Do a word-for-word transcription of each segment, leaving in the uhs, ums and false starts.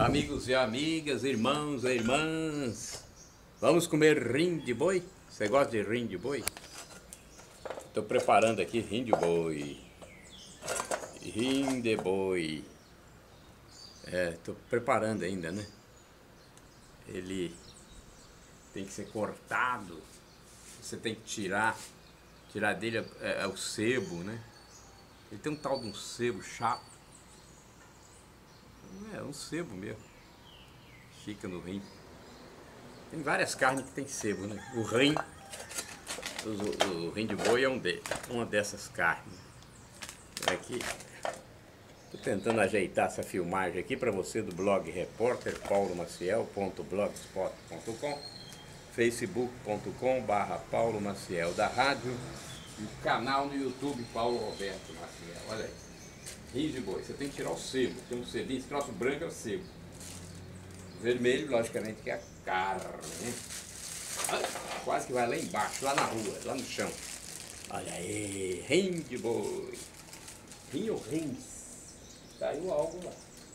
Amigos e amigas, irmãos e irmãs, vamos comer rim de boi? Você gosta de rim de boi? Estou preparando aqui rim de boi. Rim de boi. É, estou preparando ainda, né? Ele tem que ser cortado. Você tem que tirar. Tirar dele é, é o sebo, né? Ele tem um tal de um sebo chato. É um sebo mesmo. Fica no rim. Tem várias carnes que tem sebo, né? O rim, o, o rim de boi é um de, uma dessas carnes. Aqui, tô tentando ajeitar essa filmagem aqui para você do blog repórter paulo maciel ponto blogspot ponto com, facebook ponto com barra paulo maciel da rádio e o canal no YouTube Paulo Roberto Maciel. Olha aí, rim de boi, você tem que tirar o sebo, tem um sebinho, esse troço branco é o sebo. Vermelho, logicamente, que é a carne, né? Quase que vai lá embaixo, lá na rua, lá no chão. Olha aí, rim de boi. Rim ou rins? Caiu algo lá.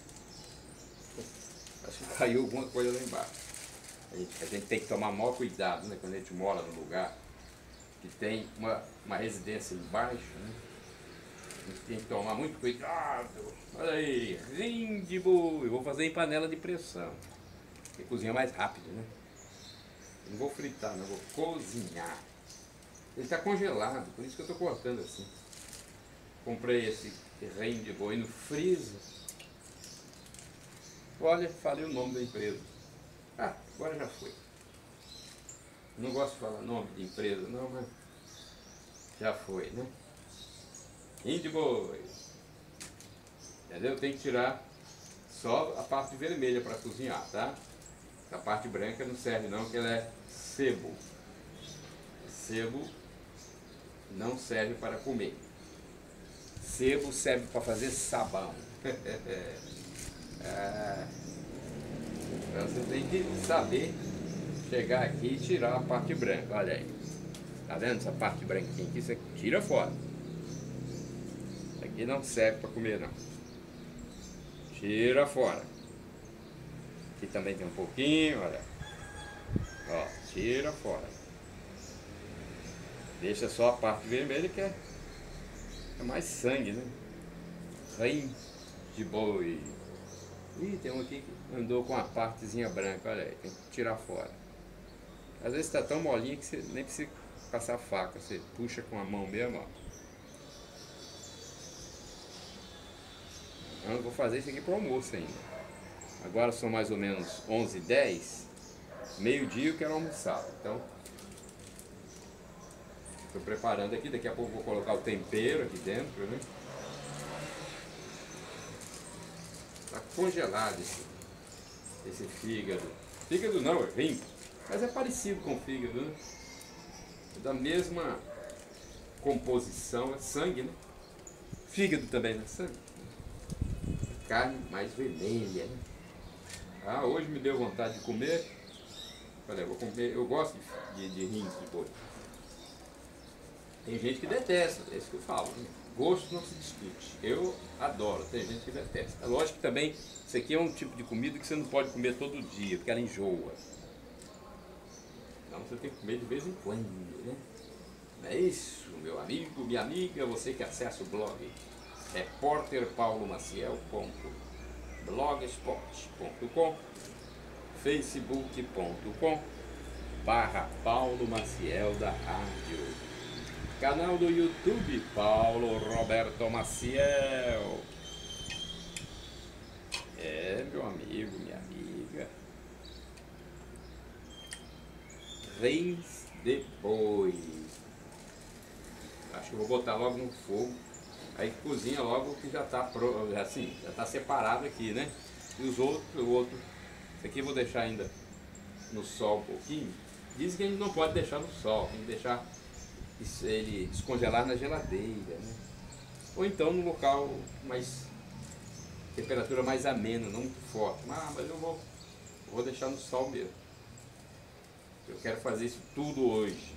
Acho que caiu alguma coisa lá embaixo. A gente, a gente tem que tomar maior cuidado, né? Quando a gente mora num lugar que tem uma, uma residência embaixo, né? A gente tem que tomar muito cuidado. Olha aí, rim de boi. Eu vou fazer em panela de pressão. Porque cozinha mais rápido, né? Eu não vou fritar, não, vou cozinhar. Ele está congelado, por isso que eu estou cortando assim. Comprei esse rim de boi no freezer. Olha, falei o nome da empresa. Ah, agora já foi. Não gosto de falar nome de empresa, não, mas já foi, né? Rim de boi. Entendeu? Tem que tirar só a parte vermelha para cozinhar, tá? A parte branca não serve não, porque ela é sebo. Sebo não serve para comer. Sebo serve para fazer sabão. Ah, então você tem que saber chegar aqui e tirar a parte branca. Olha aí. Tá vendo essa parte branquinha aqui? Você tira fora. Isso aqui não serve para comer não. Tira fora. Aqui também tem um pouquinho, olha. Ó, tira fora. Deixa só a parte vermelha que é, é mais sangue, né? Rim de boi. Ih, tem um aqui que andou com a partezinha branca, olha aí, tem que tirar fora. Às vezes tá tão molinho que você nem precisa passar faca, você puxa com a mão mesmo, ó. Eu vou fazer isso aqui pro almoço ainda. Agora são mais ou menos onze e dez, meio-dia eu quero almoçar, então estou preparando aqui, daqui a pouco vou colocar o tempero aqui dentro, né? Está congelado esse, esse fígado. Fígado não, é rim, mas é parecido com o fígado, né? É da mesma composição, é sangue, né? Fígado também, né? Sangue. Carne mais vermelha, né? Ah, hoje me deu vontade de comer. Olha, eu vou comer, eu gosto de, de, de rins de boi. Tem gente que detesta, é isso que eu falo, né? Gosto não se discute. Eu adoro, tem gente que detesta. É lógico que também isso aqui é um tipo de comida que você não pode comer todo dia, porque ela enjoa. Então você tem que comer de vez em quando, né? Não é isso, meu amigo, minha amiga, você que acessa o blog repórter paulo maciel ponto blogspot ponto com, facebook ponto com barra Paulo Maciel da rádio, canal do YouTube Paulo Roberto Maciel. É, meu amigo, minha amiga, rins de boi. Acho que eu vou botar logo no fogo. Aí cozinha logo que já está assim, já está separado aqui, né? E os outros, o outro, esse aqui eu vou deixar ainda no sol um pouquinho. Dizem que a gente não pode deixar no sol, tem que deixar ele descongelar na geladeira, né? Ou então no local mais, temperatura mais amena, não muito forte. Ah, mas eu vou, vou deixar no sol mesmo. Eu quero fazer isso tudo hoje.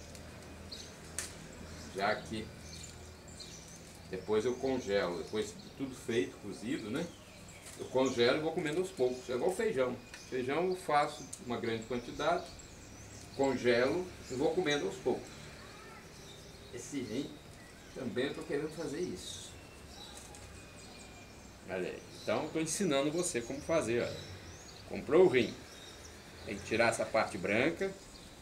Já que depois eu congelo, depois de tudo feito, cozido, né? Eu congelo e vou comendo aos poucos. É igual feijão. Feijão eu faço uma grande quantidade, congelo e vou comendo aos poucos. Esse rim também eu estou querendo fazer isso. Olha aí. Então estou ensinando você como fazer. Olha. Comprou o rim. Tem que tirar essa parte branca.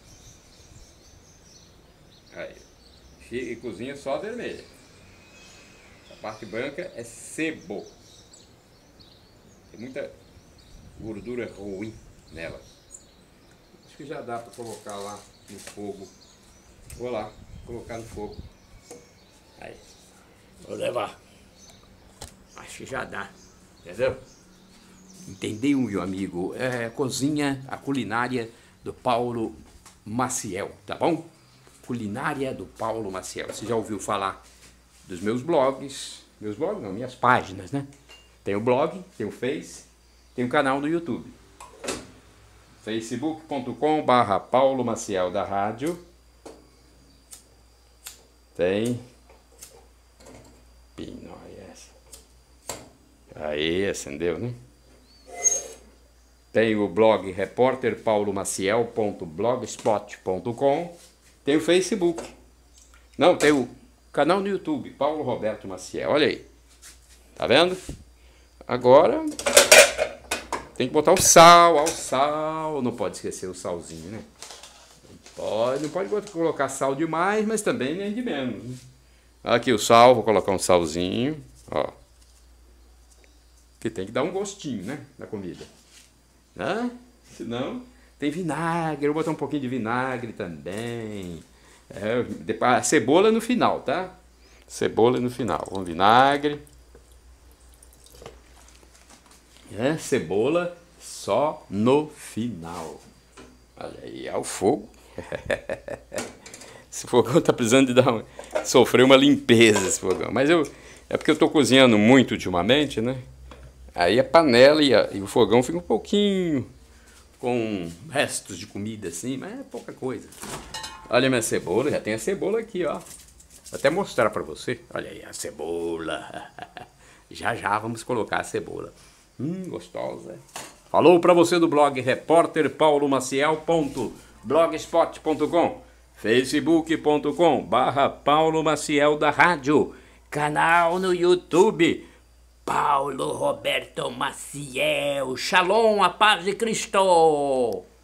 Aí. E cozinha só a vermelha. A parte branca é sebo. Tem muita gordura ruim nela. Acho que já dá para colocar lá no fogo. Vou lá colocar no fogo. Aí. Vou levar. Acho que já dá. Entendeu? Entendeu, meu amigo? É cozinha, a culinária do Paulo Maciel, tá bom? Culinária do Paulo Maciel. Você já ouviu falar dos meus blogs? Meus blogs não, minhas páginas, né? Tem o blog, tem o Face, tem o canal no YouTube. facebook ponto com barra Paulo Maciel da Rádio. Tem. Pinóia essa. Aí, acendeu, né? Tem o blog repórter paulo maciel ponto blogspot ponto com. Tem o Facebook. Não, tem o canal no YouTube, Paulo Roberto Maciel. Olha aí. Tá vendo? Agora tem que botar o sal, ao sal. Não pode esquecer o salzinho, né? Não pode, não pode colocar sal demais, mas também nem de menos. Né? Aqui o sal, vou colocar um salzinho. Ó. Que tem que dar um gostinho, né? Na comida. Né? Senão, tem vinagre. Eu vou botar um pouquinho de vinagre também. É, a cebola no final, tá? Cebola no final. Um vinagre. É, cebola só no final. Olha aí, ao fogo. Esse fogão tá precisando de dar uma, sofrer uma limpeza, esse fogão. Mas eu, é porque eu tô cozinhando muito ultimamente, né? Aí a panela e, a, e o fogão ficam um pouquinho com restos de comida assim, mas é pouca coisa. Olha a minha cebola, já tem a cebola aqui, ó. Vou até mostrar pra você. Olha aí a cebola. Já já vamos colocar a cebola. Hum, gostosa. Falou pra você do blog repórter paulo maciel ponto blogspot ponto com, facebook ponto com barra Paulo Maciel da Rádio, canal no YouTube Paulo Roberto Maciel. Shalom, a paz de Cristo.